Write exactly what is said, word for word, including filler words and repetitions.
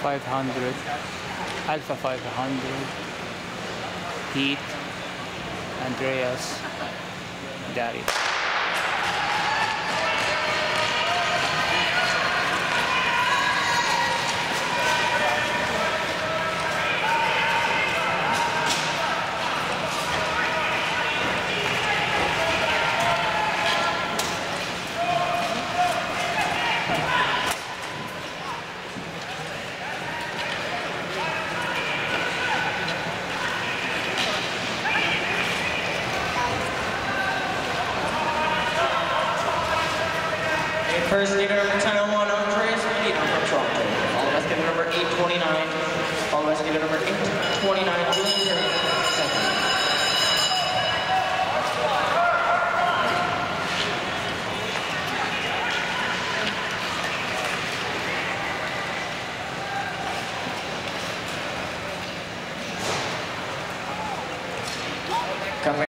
five hundred, Alpha five hundred, Heat, Andreas, Darius. First leader number ten oh one, Andreas Medina from Toronto. Followed by skater number eight twenty-nine. Followed by skater number eight twenty-nine, Julian Perry, second. Coming